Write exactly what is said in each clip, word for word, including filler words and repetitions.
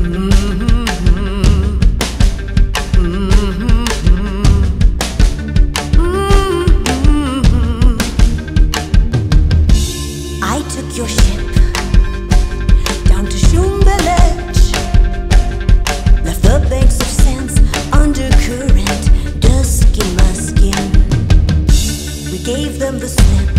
I took your ship down to Shumbelet, left the banks of sands undercurrent, dusky muskin. We gave them the slip,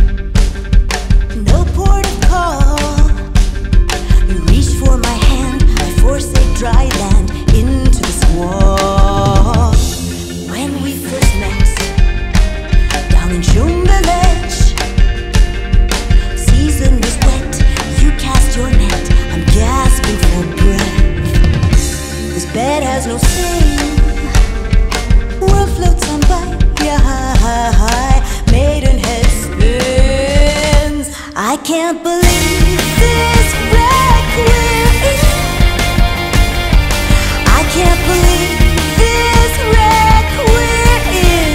no port of call. You reached for my hand, I forsake dry land into the squall. When we first met down in Shumbelet, season was wet, you cast your net, I'm gasping for breath. This bed has no stain, world floats on by, yeah, maidenhead spins. I can't believe this wreck we're in. I can't believe this wreck we're in.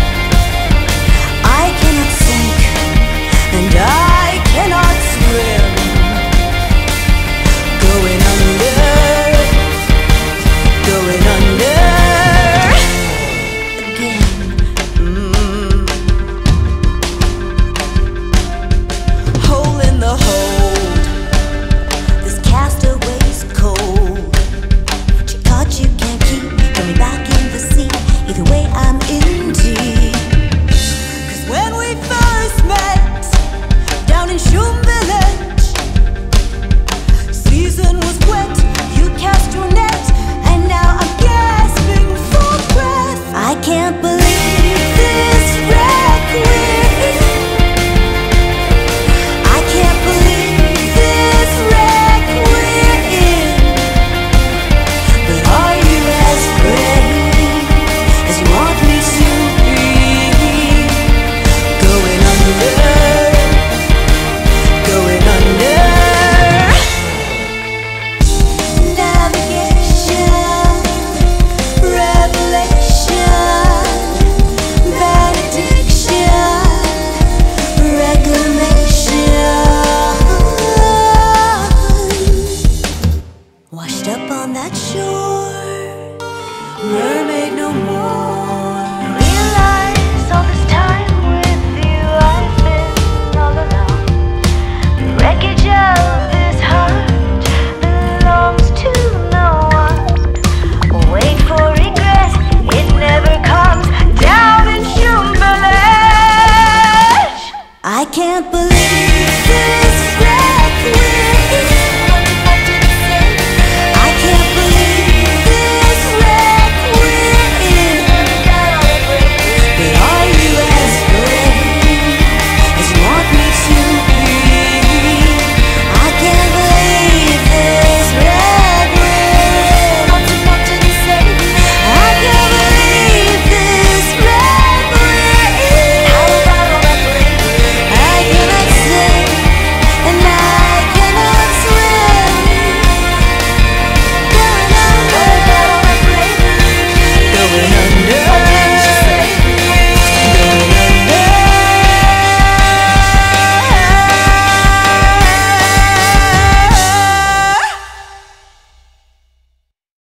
I cannot sink, and I cannot swim. Going under, going under again. Mm. Hole in the hold, this castaway's cold. She thought you can't keep coming back in the sea. Either way, I'm in deep. 'Cause when we first met down in Shumbelet, season was wet, you cast your net, and now I'm gasping for breath. I can't believe this wreck we're in. I can't believe this wreck we're in. But are you as brave as you want me to be? Going under, going under. Navigation, revelation, benediction, reclamation. Washed up on that shore, mermaid no more.